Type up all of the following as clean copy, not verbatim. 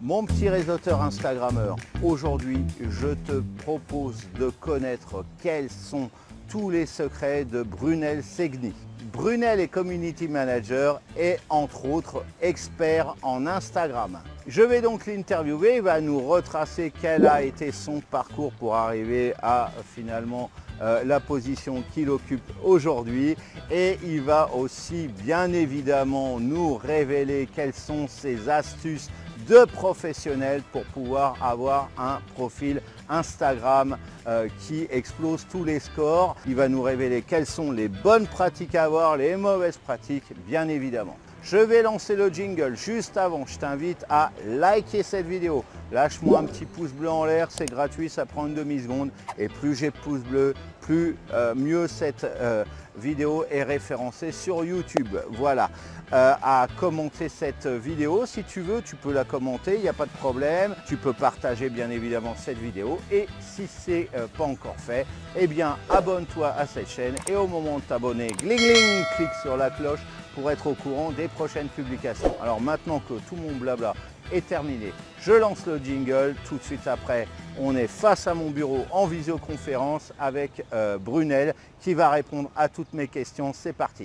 Mon petit réseauteur Instagrammeur, aujourd'hui je te propose de connaître quels sont tous les secrets de Brunel Segni. Brunel est Community Manager et entre autres expert en Instagram. Je vais donc l'interviewer, il va nous retracer quel a été son parcours pour arriver à finalement la position qu'il occupe aujourd'hui, et il va aussi bien évidemment nous révéler quelles sont ses astuces de professionnels pour pouvoir avoir un profil Instagram qui explose tous les scores. Il va nous révéler quelles sont les bonnes pratiques à avoir, les mauvaises pratiques, bien évidemment. Je vais lancer le jingle juste avant. Je t'invite à liker cette vidéo. Lâche-moi un petit pouce bleu en l'air, c'est gratuit, ça prend une demi-seconde. Et plus j'ai de pouces bleus, plus mieux cette vidéo est référencée sur YouTube. Voilà. À commenter cette vidéo. Si tu veux, tu peux la commenter, il n'y a pas de problème. Tu peux partager bien évidemment cette vidéo. Et si ce n'est pas encore fait, eh bien abonne-toi à cette chaîne. Et au moment de t'abonner, gling gling, clique sur la cloche pour être au courant des prochaines publications. Alors maintenant que tout mon blabla est terminé, je lance le jingle. Tout de suite après, on est face à mon bureau en visioconférence avec Brunel qui va répondre à toutes mes questions. C'est parti.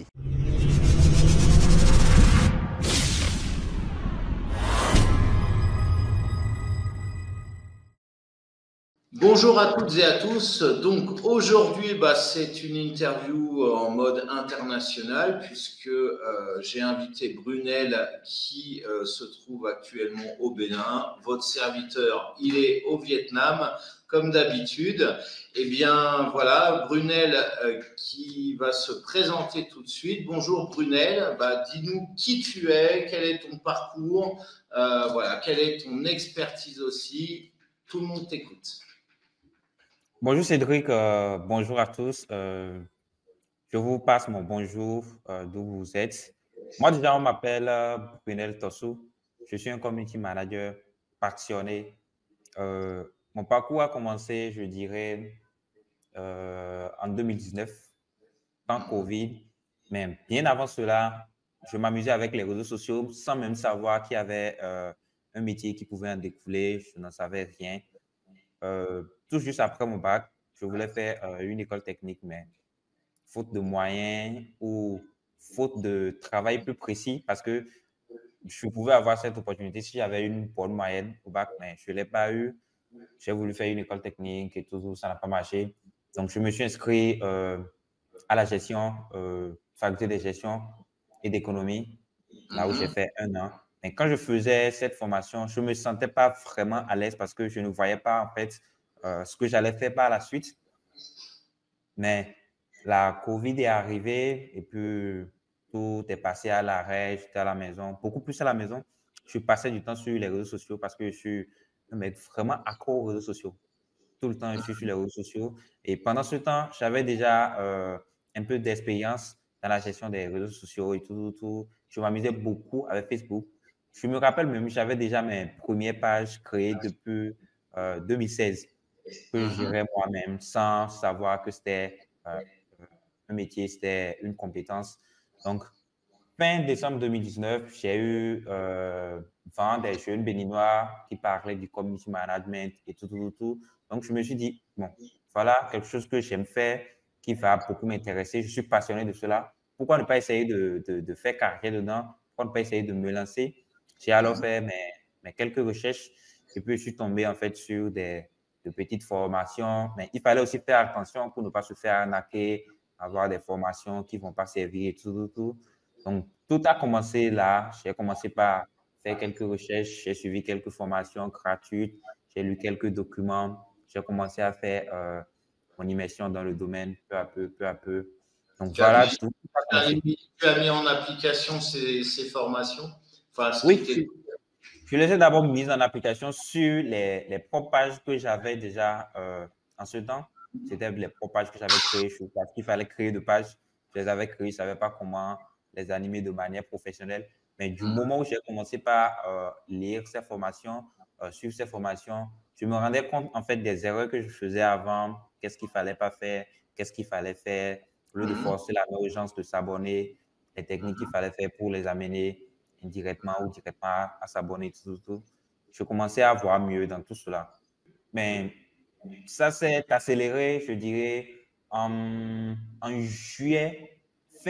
Bonjour à toutes et à tous. Donc aujourd'hui, c'est une interview en mode international puisque j'ai invité Brunel qui se trouve actuellement au Bénin. Votre serviteur, il est au Vietnam comme d'habitude. Eh bien voilà, Brunel qui va se présenter tout de suite. Bonjour Brunel, dis-nous qui tu es, quel est ton parcours, voilà, quelle est ton expertise aussi. Tout le monde t'écoute. Bonjour Cédric, bonjour à tous. Je vous passe mon bonjour d'où vous êtes. Moi déjà, on m'appelle Brunel Tossou. Je suis un community manager passionné. Mon parcours a commencé, je dirais, en 2019, tant Covid. Mais bien avant cela, je m'amusais avec les réseaux sociaux sans même savoir qu'il y avait un métier qui pouvait en découler. Je n'en savais rien. Tout juste après mon bac, je voulais faire une école technique, mais faute de moyens ou faute de travail plus précis, parce que je pouvais avoir cette opportunité si j'avais une bonne moyenne au bac, mais je ne l'ai pas eu. J'ai voulu faire une école technique et tout, ça n'a pas marché. Donc, je me suis inscrit à la gestion, faculté de gestion et d'économie, là où j'ai fait 1 an. Mais quand je faisais cette formation, je ne me sentais pas vraiment à l'aise parce que je ne voyais pas en fait ce que j'allais faire par la suite. Mais la COVID est arrivée et puis tout est passé à l'arrêt. J'étais à la maison, beaucoup plus à la maison. Je passais du temps sur les réseaux sociaux parce que je suis un mec vraiment accro aux réseaux sociaux. Tout le temps, je suis sur les réseaux sociaux. Et pendant ce temps, j'avais déjà un peu d'expérience dans la gestion des réseaux sociaux et tout. Je m'amusais beaucoup avec Facebook. Je me rappelle même, j'avais déjà mes premières pages créées depuis 2016 que je gérais moi-même sans savoir que c'était un métier, c'était une compétence. Donc, fin décembre 2019, j'ai eu vent des jeunes béninois qui parlaient du community management et tout. Donc, je me suis dit, bon, voilà quelque chose que j'aime faire, qui va beaucoup m'intéresser. Je suis passionné de cela. Pourquoi ne pas essayer de faire carrière dedans? Pourquoi ne pas essayer de me lancer? J'ai alors fait mes quelques recherches et puis je suis tombé en fait sur de petites formations. Mais il fallait aussi faire attention pour ne pas se faire arnaquer, avoir des formations qui ne vont pas servir et tout. Donc, tout a commencé là. J'ai commencé par faire quelques recherches, j'ai suivi quelques formations gratuites, j'ai lu quelques documents, j'ai commencé à faire mon immersion dans le domaine peu à peu. Donc, Tu as voilà, mis, tout a commencé. tu as mis en application ces formations, enfin ce qui Oui, était. je les ai d'abord mises en application sur les propres pages que j'avais déjà en ce temps. C'était les propres pages que j'avais créées parce qu'il fallait créer de pages. Je les avais créées, je ne savais pas comment les animer de manière professionnelle. Mais du moment où j'ai commencé par lire ces formations, suivre ces formations, je me rendais compte en fait des erreurs que je faisais avant, qu'est-ce qu'il ne fallait pas faire, qu'est-ce qu'il fallait faire, au lieu de forcer la gens de s'abonner, les techniques qu'il fallait faire pour les amener indirectement ou directement à s'abonner, tout. je commençais à voir mieux dans tout cela. Mais ça s'est accéléré, je dirais, en juillet,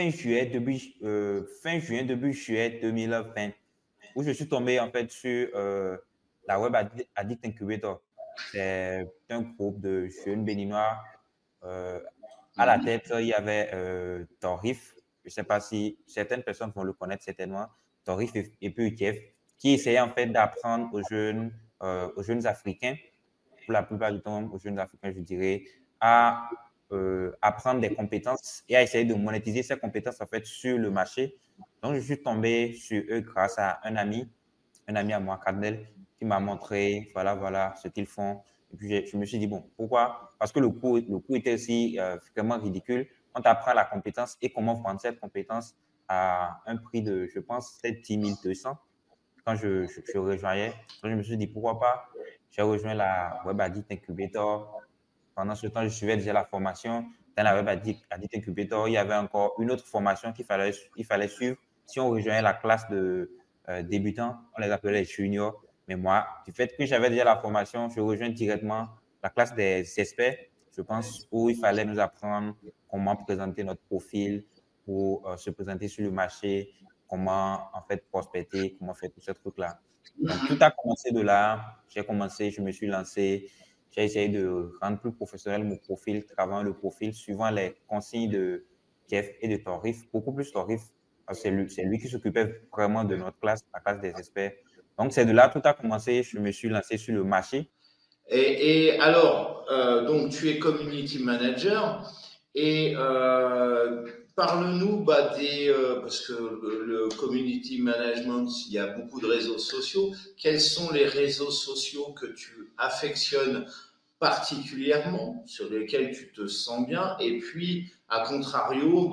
fin juin, début juillet 2020, où je suis tombé en fait sur la Web Addict Incubator. C'est un groupe de jeunes béninois. euh, à la Mhm. tête, il y avait Torif. Je ne sais pas si certaines personnes vont le connaître certainement. Torif et puis UTF, qui essayaient en fait d'apprendre aux jeunes Africains, pour la plupart du temps aux jeunes Africains, je dirais, à apprendre des compétences et à essayer de monétiser ces compétences en fait sur le marché. Donc, je suis tombé sur eux grâce à un ami à moi, Cardinal, qui m'a montré, voilà ce qu'ils font. Et puis, je me suis dit, bon, pourquoi? Parce que le coût était aussi vraiment ridicule. On t'apprend la compétence et comment vendre cette compétence à un prix de, je pense, c'était 10 200 quand je rejoignais. Donc, je me suis dit, pourquoi pas? J'ai rejoint la Web Addict Incubator. Pendant ce temps, je suivais déjà la formation. Dans la Web Addict Incubator, il y avait encore une autre formation il fallait suivre. Si on rejoignait la classe de débutants, on les appelait les juniors. Mais moi, du fait que j'avais déjà la formation, je rejoins directement la classe des experts, je pense, où il fallait nous apprendre comment présenter notre profil pour se présenter sur le marché, comment en fait prospecter, comment faire tous ces trucs-là. Donc, tout a commencé de là. J'ai commencé, je me suis lancé. J'ai essayé de rendre plus professionnel mon profil, travaillant le profil, suivant les consignes de Jeff et de Torif, beaucoup plus Torif. C'est lui qui s'occupait vraiment de notre classe, la classe des experts. Donc, c'est de là tout a commencé. Je me suis lancé sur le marché. Et alors, donc tu es community manager et parle-nous parce que le community management, il y a beaucoup de réseaux sociaux. Quels sont les réseaux sociaux que tu affectionnes particulièrement, sur lesquels tu te sens bien? Et puis, à contrario,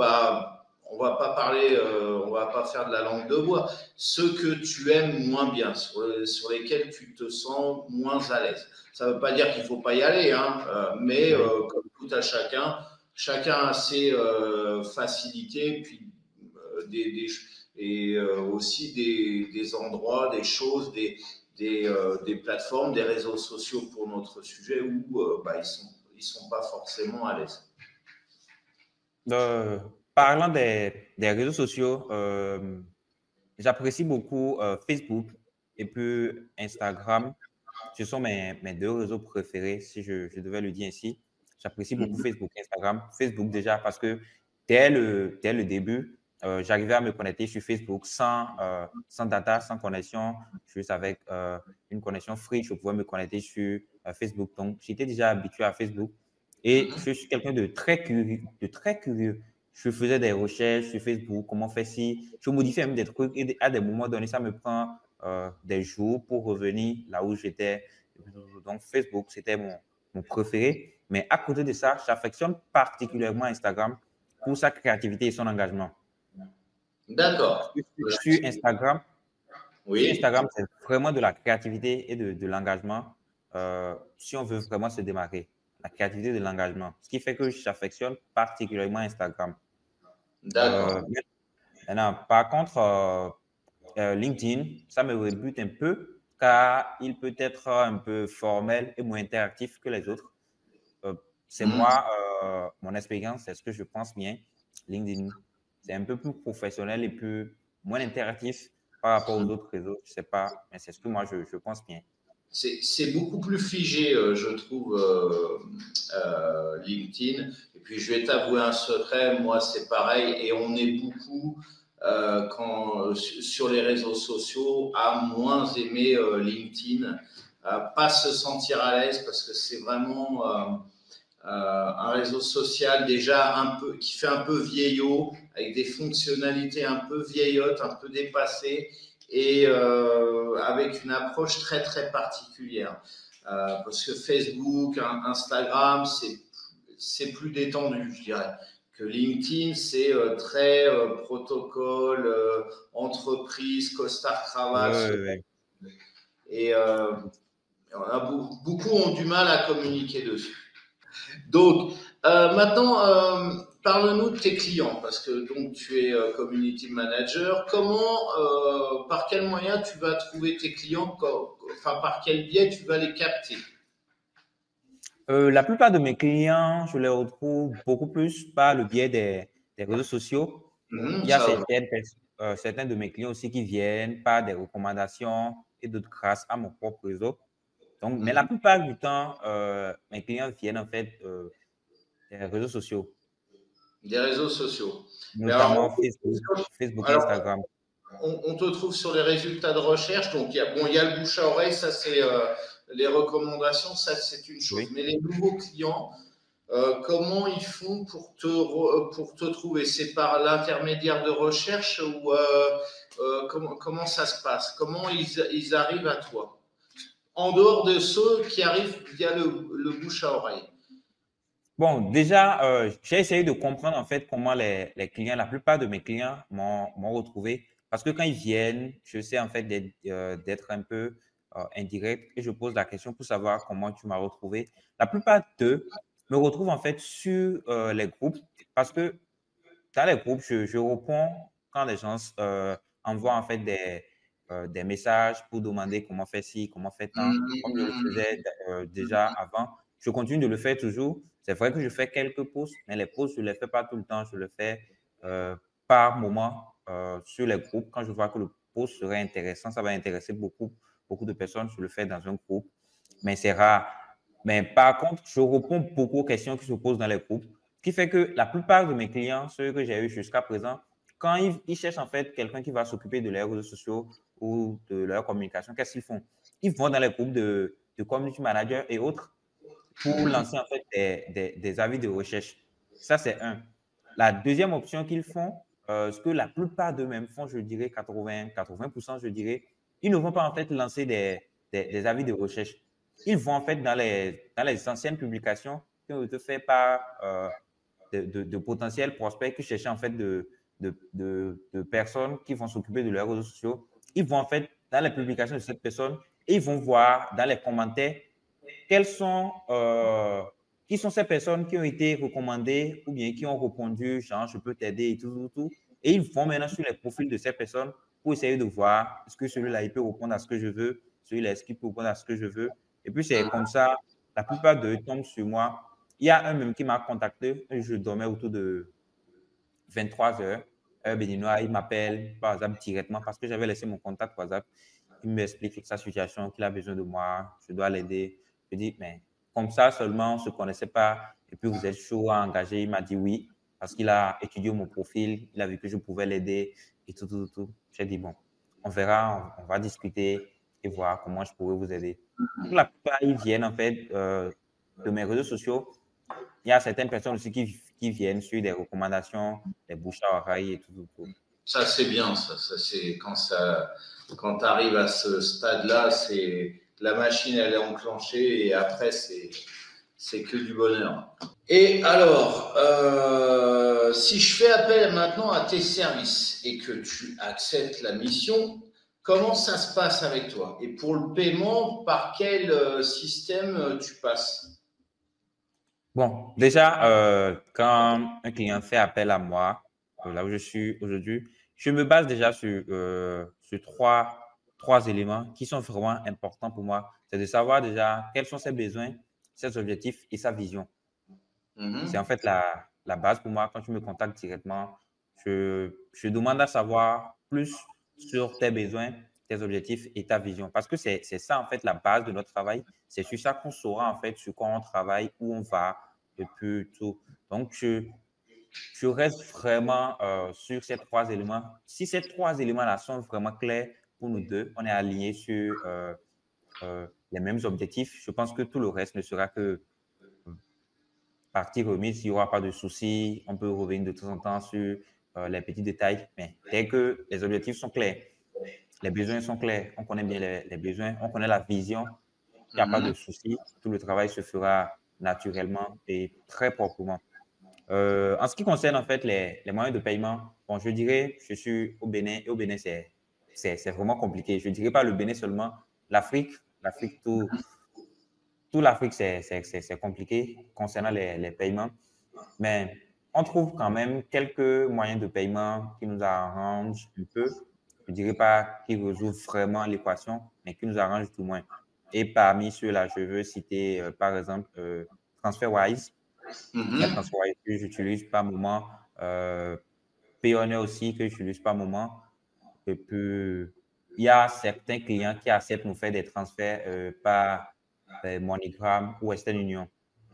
on va pas faire de la langue de bois. Ceux que tu aimes moins bien, sur lesquels tu te sens moins à l'aise. Ça ne veut pas dire qu'il ne faut pas y aller, hein, mais Oui. comme tout à chacun, chacun a ses facilités, puis et aussi des endroits, des choses, des plateformes, des réseaux sociaux pour notre sujet où ils sont pas forcément à l'aise. Parlant des réseaux sociaux, j'apprécie beaucoup Facebook et puis Instagram. Ce sont mes deux réseaux préférés, si je devais le dire ainsi. J'apprécie beaucoup Mhm. Facebook et Instagram. Facebook déjà parce que dès le début, j'arrivais à me connecter sur Facebook sans data, sans connexion, juste avec une connexion free. Je pouvais me connecter sur Facebook. Donc, j'étais déjà habitué à Facebook. Et je suis quelqu'un de très curieux, de très curieux. Je faisais des recherches sur Facebook, comment faire si, je modifiais même des trucs et à des moments donnés, ça me prend des jours pour revenir là où j'étais. Donc, Facebook, c'était mon préféré. Mais à côté de ça, j'affectionne particulièrement Instagram pour sa créativité et son engagement. D'accord. Sur Instagram, sur Oui. Instagram, c'est vraiment de la créativité et de l'engagement si on veut vraiment se démarrer. La créativité et de l'engagement. Ce qui fait que j'affectionne particulièrement Instagram. Euh, D'accord. Maintenant, par contre, LinkedIn, ça me rebute un peu car il peut être un peu formel et moins interactif que les autres. Euh, c'est Mhm. moi, mon expérience, c'est ce que je pense bien. LinkedIn, c'est un peu plus professionnel et plus moins interactif par rapport aux autres réseaux. Je sais pas, mais c'est ce que moi je pense bien. C'est beaucoup plus figé, je trouve, LinkedIn. Et puis, je vais t'avouer un secret, moi, c'est pareil. Et on est beaucoup, sur les réseaux sociaux, à moins aimer LinkedIn, à pas se sentir à l'aise parce que c'est vraiment un réseau social déjà un peu qui fait un peu vieillot, avec des fonctionnalités un peu vieillottes, un peu dépassées, et avec une approche très très particulière. Parce que Facebook, Instagram, c'est plus détendu, je dirais. Que LinkedIn, c'est très protocole, entreprise, costard Oui, cravate. oui, Et beaucoup ont du mal à communiquer dessus. Donc, maintenant, parle-nous de tes clients, parce que donc tu es community manager. Par quel moyen tu vas trouver tes clients, enfin par quel biais tu vas les capter? La plupart de mes clients, je les retrouve beaucoup plus par le biais des réseaux sociaux. Il y a Ça, certains de mes clients aussi qui viennent par des recommandations et d'autres grâce à mon propre réseau. Donc, mais la plupart du temps, mes clients viennent en fait des réseaux sociaux, des réseaux sociaux. Mais notamment Facebook et alors, Instagram. on te trouve sur les résultats de recherche. Donc, il y a le bouche à oreille, ça c'est les recommandations, ça c'est une chose. Oui. Mais les nouveaux clients, comment ils font pour te trouver? C'est par l'intermédiaire de recherche ou comment ça se passe? Comment ils arrivent à toi? En dehors de ceux qui arrivent via le bouche à oreille. Bon, déjà, j'ai essayé de comprendre en fait comment les clients, la plupart de mes clients m'ont retrouvé. Parce que quand ils viennent, je sais en fait d'être un peu indirect et je pose la question pour savoir comment tu m'as retrouvé. La plupart d'eux me retrouvent en fait sur les groupes parce que dans les groupes, je réponds quand les gens envoient en fait des messages pour demander comment faire ci, comment faire tant, comme je le faisais déjà avant. Je continue de le faire toujours. C'est vrai que je fais quelques posts, mais les posts, je ne les fais pas tout le temps. Je le fais par moment sur les groupes. Quand je vois que le post serait intéressant, ça va intéresser beaucoup de personnes. Je le fais dans un groupe, mais c'est rare. Mais par contre, je réponds beaucoup aux questions qui se posent dans les groupes, ce qui fait que la plupart de mes clients, ceux que j'ai eu jusqu'à présent, quand ils cherchent en fait quelqu'un qui va s'occuper de leurs réseaux sociaux ou de leur communication, qu'est-ce qu'ils font? Ils vont dans les groupes de community managers et autres pour lancer en fait des avis de recherche. Ça, c'est un. La deuxième option qu'ils font, ce que la plupart d'eux-mêmes font, je dirais 80%, je dirais, ils ne vont pas en fait lancer des avis de recherche. Ils vont en fait dans les anciennes publications qui ont été faites par de potentiels prospects qui cherchaient en fait de personnes qui vont s'occuper de leurs réseaux sociaux. Ils vont en fait dans les publications de cette personne et ils vont voir dans les commentaires quelles sont, qui sont ces personnes qui ont été recommandées ou bien qui ont répondu, genre, je peux t'aider et tout. Et ils vont maintenant sur les profils de ces personnes pour essayer de voir est-ce que celui-là, il peut répondre à ce que je veux, celui-là, est-ce qu'il peut répondre à ce que je veux. Et puis, c'est comme ça, la plupart d'eux tombent sur moi. Il y a un même qui m'a contacté, je dormais autour de 23 heures, heure béninois, il m'appelle par WhatsApp directement parce que j'avais laissé mon contact WhatsApp. Il m'explique sa situation, qu'il a besoin de moi, je dois l'aider. Je dis, mais comme ça seulement, on ne se connaissait pas et puis vous êtes chaud à engager. Il m'a dit oui parce qu'il a étudié mon profil, il a vu que je pouvais l'aider et tout. J'ai dit, bon, on verra, on va discuter et voir comment je pourrais vous aider. Donc, la plupart, ils viennent en fait de mes réseaux sociaux. Il y a certaines personnes aussi qui viennent sur des recommandations, des bouches à oreille et tout. Ça, c'est bien. Ça c'est quand tu arrives à ce stade-là, c'est la machine, elle est enclenchée et après, c'est que du bonheur. Et alors, si je fais appel maintenant à tes services et que tu acceptes la mission, comment ça se passe avec toi? Et pour le paiement, par quel système tu passes? Bon, déjà, quand un client fait appel à moi, là où je suis aujourd'hui, je me base déjà sur trois éléments qui sont vraiment importants pour moi. C'est de savoir déjà quels sont ses besoins, ses objectifs et sa vision. C'est en fait la base pour moi. Quand tu me contactes directement, je demande à savoir plus sur tes besoins, tes objectifs et ta vision. Parce que c'est ça, en fait, la base de notre travail. C'est sur ça qu'on saura, en fait, sur quoi on travaille, où on va, et puis tout. Donc, je reste vraiment sur ces trois éléments. Si ces trois éléments-là sont vraiment clairs pour nous deux, on est alignés sur les mêmes objectifs, je pense que tout le reste ne sera que partie remise, il n'y aura pas de souci. On peut revenir de temps en temps sur les petits détails. Mais dès que les objectifs sont clairs, les besoins sont clairs, on connaît bien les besoins, on connaît la vision, il n'y a pas de souci. Tout le travail se fera naturellement et très proprement. En ce qui concerne en fait les moyens de paiement, bon, je dirais, je suis au Bénin et au Bénin, c'est vraiment compliqué. Je ne dirais pas le Bénin seulement, l'Afrique, tout l'Afrique, c'est compliqué concernant les paiements. Mais on trouve quand même quelques moyens de paiement qui nous arrangent un peu. Je ne dirais pas qui résolvent vraiment l'équation, mais qui nous arrangent tout moins. Et parmi ceux-là, je veux citer, par exemple, TransferWise. Il y a TransferWise que j'utilise par moment. Payoneer aussi que j'utilise par moment. Et puis, il y a certains clients qui acceptent de nous faire des transferts par MoneyGram ou Western Union.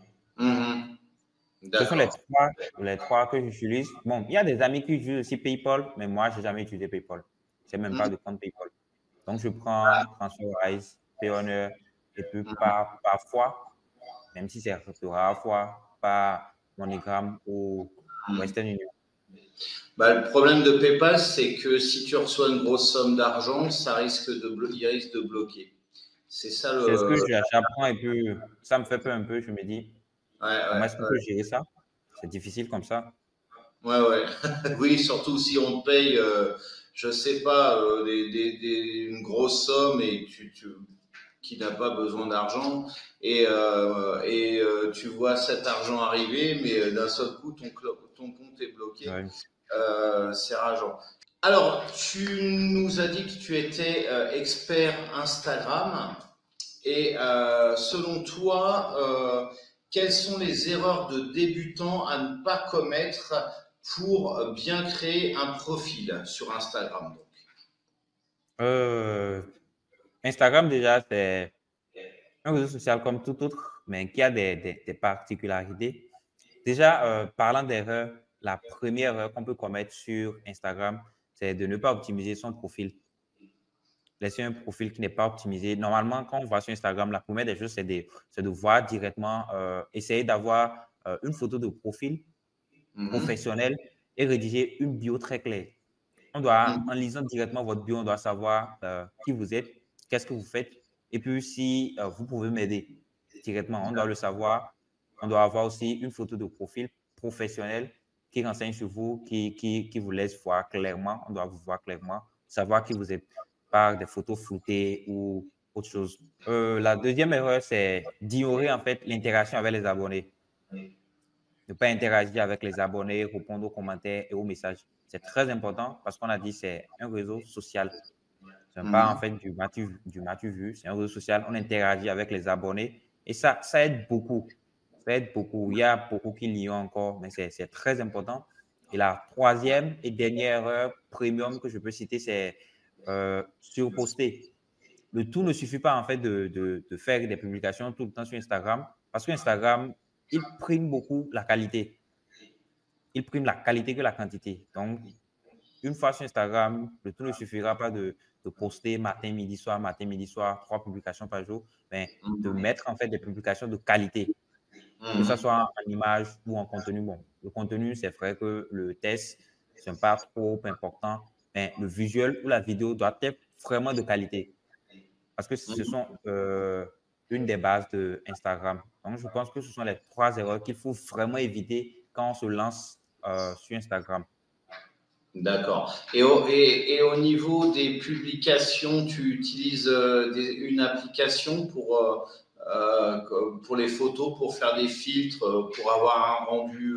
Ce sont les trois que j'utilise. Bon, il y a des amis qui utilisent aussi PayPal, mais moi, je n'ai jamais utilisé PayPal. Je n'ai même pas de compte PayPal. Donc, je prends TransferWise, Payoneer, et puis parfois, même si c'est rare fois, par MoneyGram ou Western Union. Bah, le problème de PayPal, c'est que si tu reçois une grosse somme d'argent, il risque de bloquer. C'est ça le. C'est ce que j'apprends et puis ça me fait peur un peu. Je me dis, comment est-ce qu'on peut gérer ça? C'est difficile comme ça. Ouais. Oui, surtout si on te paye, je sais pas, une grosse somme et qui n'a pas besoin d'argent et tu vois cet argent arriver, mais d'un seul coup, ton compte est bloqué. Ouais. C'est rageant. Alors, tu nous as dit que tu étais expert Instagram et selon toi, quelles sont les erreurs de débutants à ne pas commettre pour bien créer un profil sur Instagram? Instagram, déjà, c'est un réseau social comme tout autre, mais qui a des particularités. Déjà, parlant d'erreurs, la première erreur qu'on peut commettre sur Instagram, c'est de ne pas optimiser son profil. Laisser un profil qui n'est pas optimisé. Normalement, quand on va sur Instagram, la première des choses, c'est de voir directement, essayer d'avoir une photo de profil professionnel et rédiger une bio très claire. En lisant directement votre bio, on doit savoir qui vous êtes, qu'est-ce que vous faites, et puis si vous pouvez m'aider directement, on doit le savoir. On doit avoir aussi une photo de profil professionnel qui renseigne sur vous, qui vous laisse voir clairement. On doit vous voir clairement, savoir qui vous êtes par des photos floutées ou autre chose. La deuxième erreur, c'est d'ignorer en fait l'interaction avec les abonnés. Ne pas interagir avec les abonnés, répondre aux commentaires et aux messages. C'est très important parce qu'on a dit que c'est un réseau social. Ce n'est pas en fait du matu vu, c'est un réseau social. On interagit avec les abonnés et ça aide beaucoup. Ça aide beaucoup. Il y a beaucoup qui l'ignorent encore, mais c'est très important. Et la troisième et dernière erreur premium que je peux citer, c'est surposter. Le tout ne suffit pas en fait de faire des publications tout le temps sur Instagram parce qu'Instagram, il prime beaucoup la qualité. Il prime la qualité que la quantité. Donc, une fois sur Instagram, le tout ne suffira pas de poster matin, midi, soir, 3 publications par jour, mais de mettre en fait des publications de qualité, que ce soit en image ou en contenu. Bon, le contenu, c'est vrai que le test, ce n'est pas trop important, mais le visuel ou la vidéo doit être vraiment de qualité. Parce que ce sont une des bases de Instagram. Donc, je pense que ce sont les 3 erreurs qu'il faut vraiment éviter quand on se lance sur Instagram. D'accord. Et au niveau des publications, tu utilises une application pour les photos, pour faire des filtres, pour avoir un rendu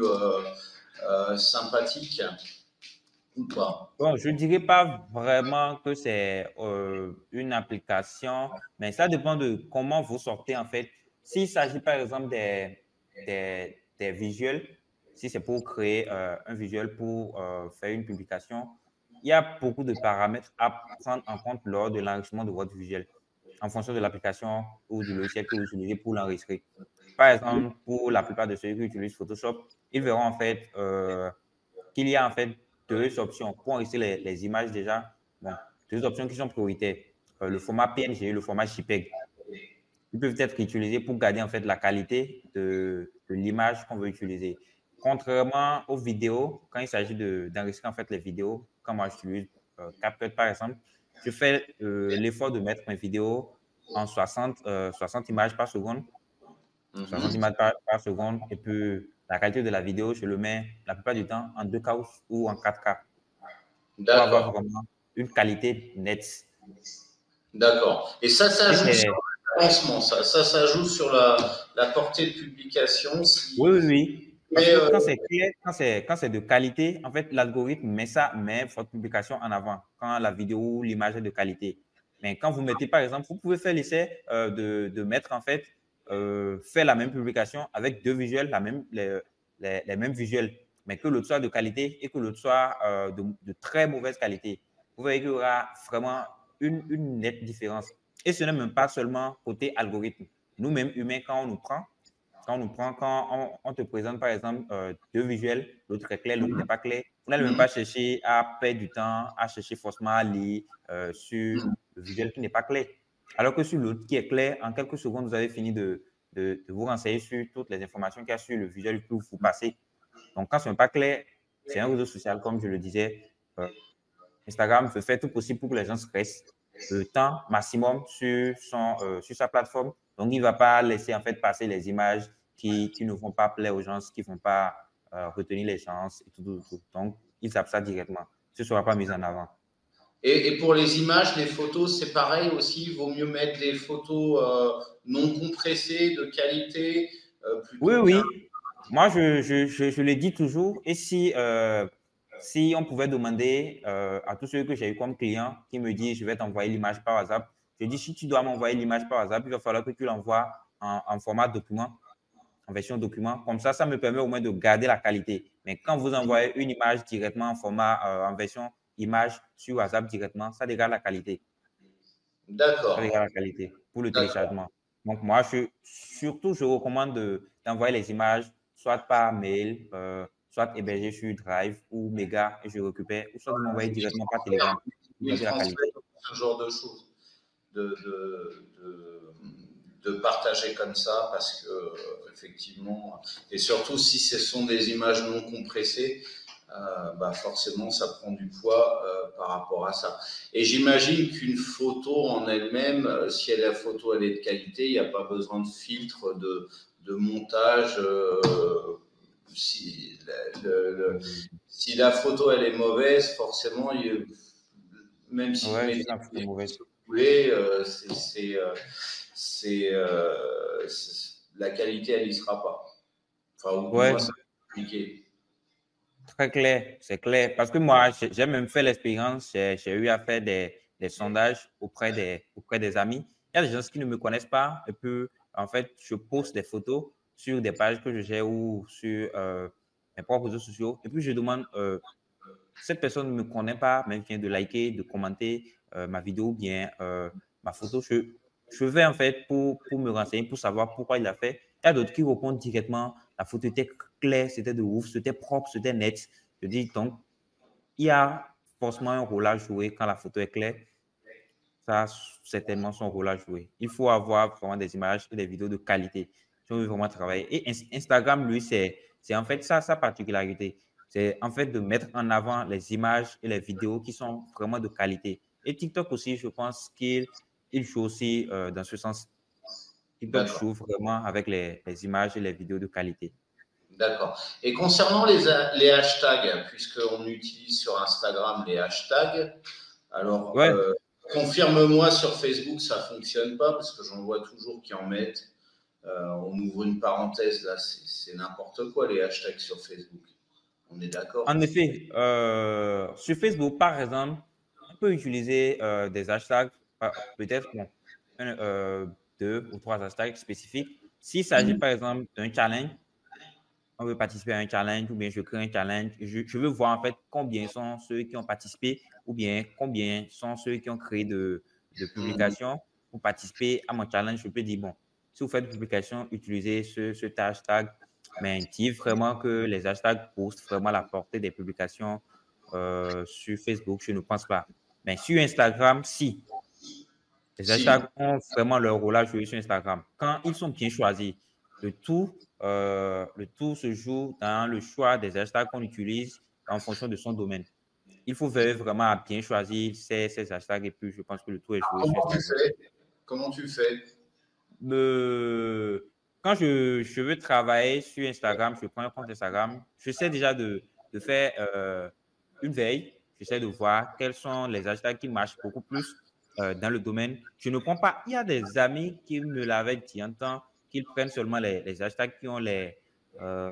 sympathique ou pas? Bon, je ne dirais pas vraiment que c'est une application, mais ça dépend de comment vous sortez en fait. S'il s'agit par exemple des visuels, si c'est pour créer un visuel pour faire une publication, il y a beaucoup de paramètres à prendre en compte lors de l'enregistrement de votre visuel, en fonction de l'application ou du logiciel que vous utilisez pour l'enregistrer. Par exemple, pour la plupart de ceux qui utilisent Photoshop, ils verront en fait qu'il y a en fait 2 options pour enregistrer les images déjà. Bon, 2 options qui sont prioritaires. Le format PNG et le format JPEG. Ils peuvent être utilisés pour garder en fait la qualité de l'image qu'on veut utiliser. Contrairement aux vidéos, quand il s'agit d'enregistrer en fait les vidéos, comme moi j'utilise CapCut par exemple, je fais l'effort de mettre mes vidéos en 60 images par seconde. 60 images par seconde. Et puis, la qualité de la vidéo, je le mets la plupart du temps en 2K ou en 4K. Pour avoir vraiment une qualité nette. D'accord. Et ça joue sur le référencement, ça joue sur la portée de publication. Oui. Parce Mais que quand c'est clair, quand c'est de qualité, en fait, l'algorithme met votre publication en avant quand la vidéo ou l'image est de qualité. Mais quand vous mettez, par exemple, vous pouvez faire l'essai de mettre, en fait, faire la même publication avec deux visuels, les mêmes visuels, mais que l'autre soit de qualité et que l'autre soit de très mauvaise qualité. Vous voyez qu'il y aura vraiment une nette différence. Et ce n'est même pas seulement côté algorithme. Nous-mêmes, humains, quand on te présente, par exemple, deux visuels, l'autre est clair, l'autre n'est pas clair, vous n'allez même pas chercher à perdre du temps, à chercher forcément à lire sur le visuel qui n'est pas clair. Alors que sur l'autre qui est clair, en quelques secondes, vous avez fini de vous renseigner sur toutes les informations qu'il y a sur le visuel que vous passez. Donc, quand ce n'est pas clair, c'est un réseau social, comme je le disais. Instagram veut faire tout possible pour que les gens se restent le temps maximum sur sa plateforme. Donc, il ne va pas laisser en fait passer les images qui ne vont pas plaire aux gens, qui ne vont pas retenir les gens et tout. Donc, il zappe ça directement. Ce ne sera pas mis en avant. Et pour les images, les photos, c'est pareil aussi. Il vaut mieux mettre des photos non compressées, de qualité, Oui, plutôt qu'un. oui. Moi, je le dis toujours. Et si on pouvait demander à tous ceux que j'ai eu comme clients qui me disent, je vais t'envoyer l'image par WhatsApp, je dis, si tu dois m'envoyer l'image par WhatsApp, il va falloir que tu l'envoies en format document, en version document. Comme ça me permet au moins de garder la qualité. Mais quand vous envoyez une image directement en format, en version image sur WhatsApp directement, ça dégrade la qualité. Ça D'accord. dégrade la qualité pour le D'accord. téléchargement. Donc, moi, je recommande d'envoyer les images soit par mail, soit hébergées sur Drive ou Mega et je récupère, ou soit vous m'envoyez directement par Telegram pour Ils garder la qualité. transmettent ce genre de choses, de partager comme ça, parce que effectivement, et surtout si ce sont des images non compressées, bah forcément ça prend du poids par rapport à ça. Et j'imagine qu'une photo en elle-même, si la photo elle est de qualité, il n'y a pas besoin de filtre, de montage. Si, si la photo elle est mauvaise, forcément, même si vous Ouais, mettez c'est la photo mauvaise. voulez, la qualité, elle n'y sera pas. Enfin, ou du moins, Ouais, ça va être compliqué. très clair, c'est clair. Parce que moi, j'ai même fait l'expérience, j'ai eu à faire des sondages auprès des amis. Il y a des gens qui ne me connaissent pas et puis, en fait, je poste des photos sur des pages que je gère ou sur mes propres réseaux sociaux. Et puis, je demande, cette personne ne me connaît pas, mais vient de liker, de commenter ma vidéo ou bien ma photo. Je vais en fait pour me renseigner, pour savoir pourquoi il l'a fait. Il y a d'autres qui répondent directement. La photo était claire, c'était de ouf, c'était propre, c'était net. Je dis donc, il y a forcément un rôle à jouer quand la photo est claire. Ça a certainement son rôle à jouer. Il faut avoir vraiment des images et des vidéos de qualité si on veut vraiment travailler. Et Instagram, lui, c'est en fait ça, sa particularité. C'est en fait de mettre en avant les images et les vidéos qui sont vraiment de qualité. Et TikTok aussi, je pense qu'il joue aussi dans ce sens. TikTok D'accord. joue vraiment avec les images et les vidéos de qualité. D'accord. Et concernant les hashtags, puisqu'on utilise sur Instagram les hashtags, alors Ouais, confirme-moi sur Facebook, ça ne fonctionne pas, parce que j'en vois toujours qui en mettent. On ouvre une parenthèse, là, c'est n'importe quoi les hashtags sur Facebook. On est d'accord? en effet, sur Facebook, par exemple, on peut utiliser des hashtags, peut-être bon, deux ou trois hashtags spécifiques. S'il s'agit, par exemple, d'un challenge, on veut participer à un challenge ou bien je crée un challenge. Je veux voir en fait combien sont ceux qui ont participé ou bien combien sont ceux qui ont créé de publications pour participer à mon challenge. Je peux dire, bon, si vous faites une publication, utilisez ce hashtag, mais dites vraiment que les hashtags postent vraiment la portée des publications sur Facebook, je ne pense pas. Mais sur Instagram, si. Les Si. hashtags ont vraiment leur rôle à jouer sur Instagram. Quand ils sont bien choisis, le tout se joue dans le choix des hashtags qu'on utilise en fonction de son domaine. Il faut veiller vraiment à bien choisir ces hashtags et puis je pense que le tout est joué sur Comment tu Instagram. fais? Comment tu fais? Quand je veux travailler sur Instagram, je prends un compte Instagram, j'essaie déjà de faire une veille, j'essaie de voir quels sont les hashtags qui marchent beaucoup plus dans le domaine. Je ne prends pas, il y a des amis qui me l'avaient dit en temps qu'ils prennent seulement les hashtags qui ont euh,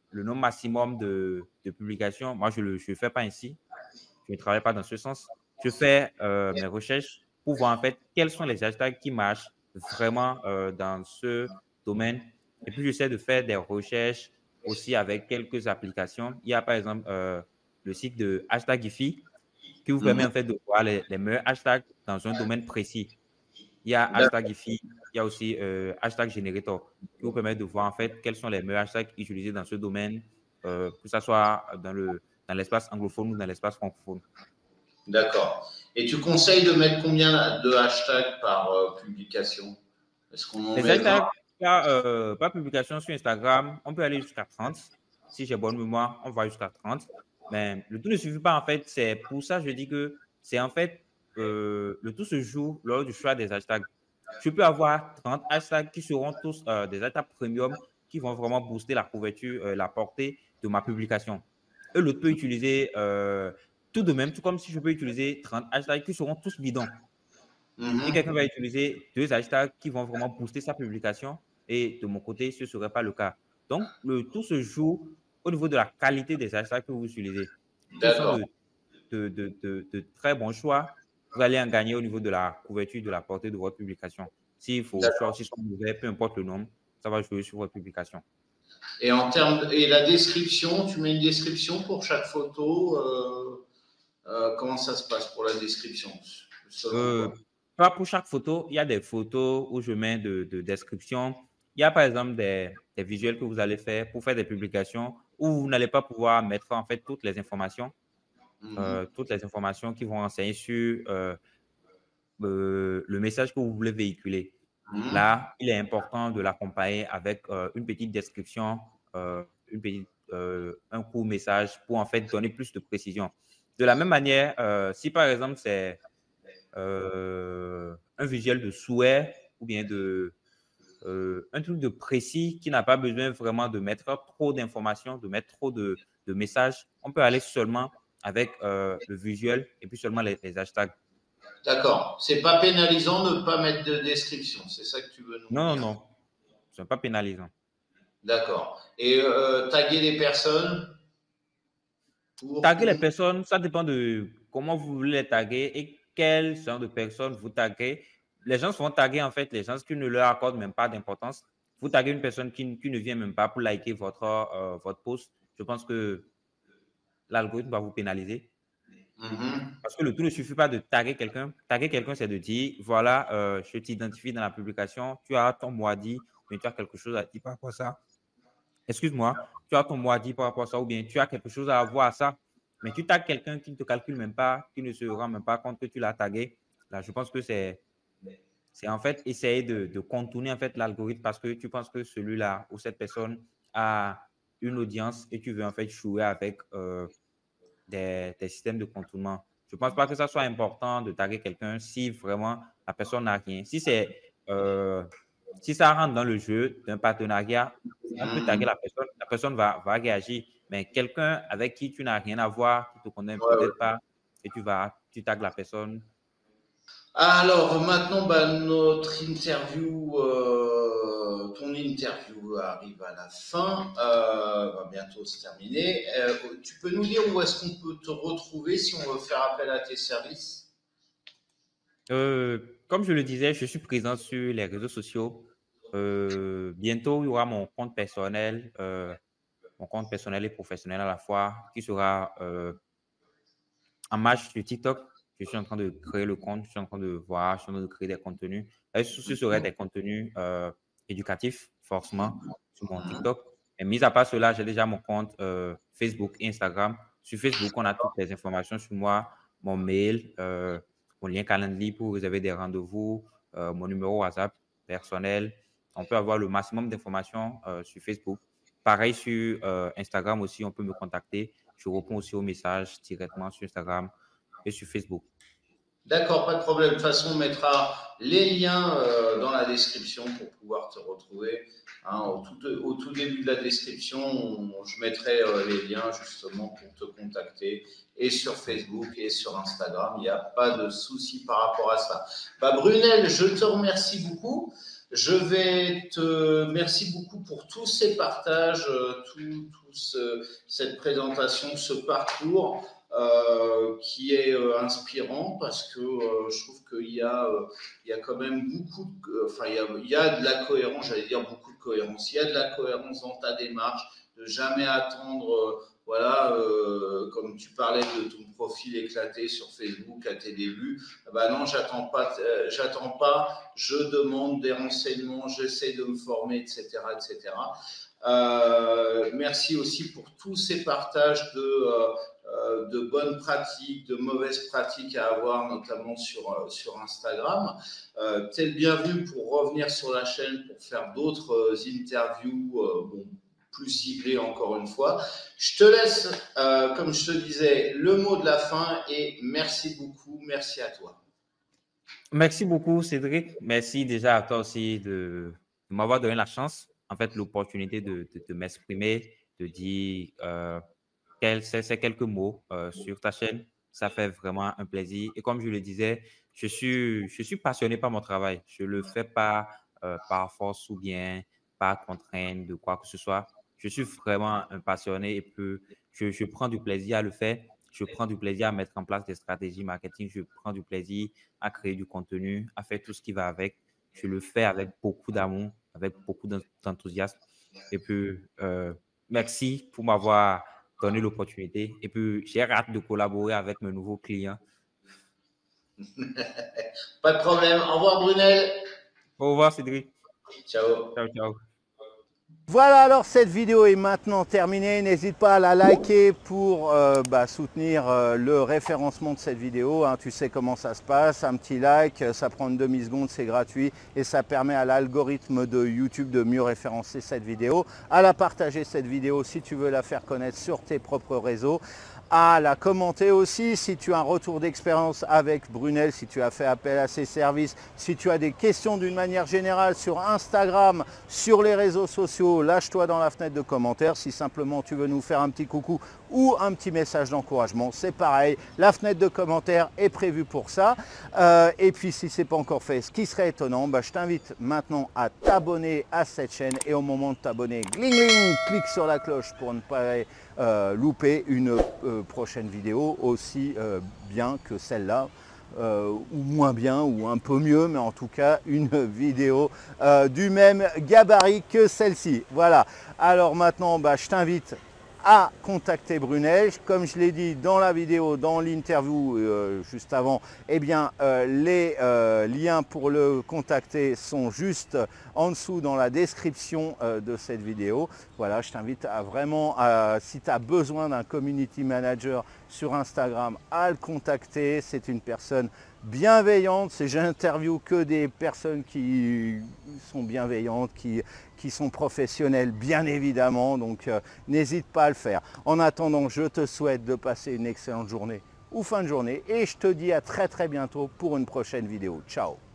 le nombre maximum de publications, moi, je ne le fais pas ainsi. Je ne travaille pas dans ce sens. Je fais mes recherches pour voir en fait quels sont les hashtags qui marchent vraiment dans ce domaine. Et puis, j'essaie de faire des recherches aussi avec quelques applications. Il y a par exemple le site de Hashtagify qui vous permet Mhm. en fait de voir les meilleurs hashtags dans un domaine précis. Il y a Hashtagify, il y a aussi Hashtag Generator qui vous permet de voir en fait quels sont les meilleurs hashtags utilisés dans ce domaine, que ce soit dans l'espace anglophone ou dans l'espace francophone. D'accord. Et tu conseilles de mettre combien de hashtags par publication? Est-ce qu'on en Les met 20? hashtags par publication sur Instagram, on peut aller jusqu'à 30. Si j'ai bonne mémoire, on va jusqu'à 30. Mais le tout ne suffit pas en fait. C'est pour ça que je dis que c'est en fait le tout se joue lors du choix des hashtags. Je peux avoir 30 hashtags qui seront tous des hashtags premium qui vont vraiment booster la couverture, la portée de ma publication. Et l'autre peut utiliser tout de même, tout comme si je peux utiliser 30 hashtags qui seront tous bidons. Et Mhm. quelqu'un va utiliser 2 hashtags qui vont vraiment booster sa publication. Et de mon côté, ce ne serait pas le cas. Donc, le tout se joue au niveau de la qualité des hashtags que vous utilisez. S'ils sont D'accord. de très bons choix, vous allez en gagner au niveau de la couverture, de la portée de votre publication. S'il faut D'accord. choisir son mauvais, peu importe le nombre, ça va jouer sur votre publication. Et en termes et la description, tu mets une description pour chaque photo. Comment ça se passe pour la description, selon Euh, toi? Pas pour chaque photo, il y a des photos où je mets de description. Il y a par exemple des visuels que vous allez faire pour faire des publications où vous n'allez pas pouvoir mettre en fait Mhm. toutes les informations qui vont renseigner sur le message que vous voulez véhiculer. Mhm. Là, il est important de l'accompagner avec une petite description, un court message pour en fait donner plus de précision. De la même manière, si par exemple c'est un visuel de souhait ou bien un truc de précis qui n'a pas besoin vraiment de mettre trop d'informations, de mettre trop de messages, on peut aller seulement avec le visuel et puis seulement les hashtags. D'accord. C'est pas pénalisant de ne pas mettre de description. C'est ça que tu veux nous Non, non, dire. non, ce n'est pas pénalisant. D'accord. Et taguer les personnes pour Taguer les ou personnes, ça dépend de comment vous voulez les taguer et quel genre de personnes vous taguez. Les gens se vont taguer en fait les gens qui ne leur accordent même pas d'importance. Vous taguez une personne qui ne vient même pas pour liker votre post. Je pense que l'algorithme va vous pénaliser. Mhm. Parce que le tout ne suffit pas de taguer quelqu'un. Taguer quelqu'un, c'est de dire, voilà, je t'identifie dans la publication, tu as ton mot à dire, mais tu as quelque chose à dire par rapport à ça. Excuse-moi, tu as ton mot à dire par rapport à ça, ou bien tu as quelque chose à avoir à ça, mais tu tagues quelqu'un qui ne te calcule même pas, qui ne se rend même pas compte que tu l'as tagué. Là, je pense que c'est en fait essayer de contourner en fait l'algorithme parce que tu penses que celui-là ou cette personne a une audience et tu veux en fait jouer avec des systèmes de contournement. Je ne pense pas que ça soit important de taguer quelqu'un si vraiment la personne n'a rien. Si ça rentre dans le jeu d'un partenariat, on peut taguer Mhm. la personne va réagir. Mais quelqu'un avec qui tu n'as rien à voir, qui ne te connaît Ouais, ouais. peut-être pas, et tu tagues la personne. Alors maintenant, bah, ton interview arrive à la fin, va bientôt se terminer. Tu peux nous dire où est-ce qu'on peut te retrouver si on veut faire appel à tes services? Comme je le disais, je suis présent sur les réseaux sociaux. Bientôt, il y aura mon compte personnel et professionnel à la fois, qui sera en marche sur TikTok. Je suis en train de créer le compte, je suis en train de voir, je suis en train de créer des contenus. Et ce serait des contenus éducatifs, forcément, sur mon TikTok. Et mis à part cela, j'ai déjà mon compte Facebook et Instagram. Sur Facebook, on a toutes les informations sur moi, mon mail, mon lien Calendly pour réserver des rendez-vous, mon numéro WhatsApp personnel. On peut avoir le maximum d'informations sur Facebook. Pareil sur Instagram aussi, on peut me contacter. Je réponds aussi aux messages directement sur Instagram et sur Facebook. D'accord, pas de problème. De toute façon, on mettra les liens dans la description pour pouvoir te retrouver. Hein, au tout début de la description, je mettrai les liens justement pour te contacter et sur Facebook et sur Instagram. Il n'y a pas de souci par rapport à ça. Bah, Brunel, je te remercie beaucoup. Je vais te merci beaucoup pour tous ces partages, cette présentation, ce parcours qui est inspirant parce que je trouve il y a quand même beaucoup enfin il y a de la cohérence, j'allais dire beaucoup de cohérence, il y a de la cohérence dans ta démarche, de jamais attendre voilà, comme tu parlais de ton profil éclaté sur Facebook à tes débuts, bah non, j'attends pas, je demande des renseignements, j'essaie de me former, etc., etc. Merci aussi pour tous ces partages de bonnes pratiques, de mauvaises pratiques à avoir, notamment sur Instagram. Tu es le bienvenu pour revenir sur la chaîne pour faire d'autres interviews, bon, plus ciblées encore une fois. Je te laisse, comme je te disais, le mot de la fin et merci beaucoup, merci à toi. Merci beaucoup, Cédric. Merci déjà à toi aussi de m'avoir donné la chance, en fait, l'opportunité de m'exprimer, de dire ces quelques mots sur ta chaîne. Ça fait vraiment un plaisir. Et comme je le disais, je suis passionné par mon travail. Je ne le fais pas par force ou bien par contrainte de quoi que ce soit. Je suis vraiment un passionné et puis je prends du plaisir à le faire. Je prends du plaisir à mettre en place des stratégies marketing. Je prends du plaisir à créer du contenu, à faire tout ce qui va avec. Je le fais avec beaucoup d'amour, avec beaucoup d'enthousiasme. Et puis, merci pour m'avoir donné l'opportunité. Et puis, j'ai hâte de collaborer avec mes nouveaux clients. Pas de problème. Au revoir, Brunel. Au revoir, Cédric. Ciao. Ciao, ciao. Voilà, alors cette vidéo est maintenant terminée. N'hésite pas à la liker pour soutenir le référencement de cette vidéo. Hein. Tu sais comment ça se passe. Un petit like, ça prend une demi-seconde, c'est gratuit et ça permet à l'algorithme de YouTube de mieux référencer cette vidéo. À la partager cette vidéo si tu veux la faire connaître sur tes propres réseaux. À la commenter aussi si tu as un retour d'expérience avec Brunel, si tu as fait appel à ses services, si tu as des questions d'une manière générale sur Instagram, sur les réseaux sociaux, lâche-toi dans la fenêtre de commentaires. Si simplement tu veux nous faire un petit coucou ou un petit message d'encouragement, c'est pareil, la fenêtre de commentaires est prévue pour ça. Et puis si ce n'est pas encore fait, ce qui serait étonnant, je t'invite maintenant à t'abonner à cette chaîne et au moment de t'abonner, gling gling, clique sur la cloche pour ne pas louper une prochaine vidéo aussi bien que celle-là, ou moins bien, ou un peu mieux, mais en tout cas une vidéo du même gabarit que celle-ci. Voilà, alors maintenant je t'invite à contacter Brunel. Comme je l'ai dit dans la vidéo, dans l'interview juste avant, eh bien les liens pour le contacter sont juste en dessous dans la description de cette vidéo. Voilà, je t'invite à vraiment, si tu as besoin d'un community manager sur Instagram, à le contacter. C'est une personne bienveillante. J'interviewe que des personnes qui sont bienveillantes, qui sont professionnels bien évidemment, donc n'hésite pas à le faire. En attendant, je te souhaite de passer une excellente journée ou fin de journée et je te dis à très bientôt pour une prochaine vidéo. Ciao.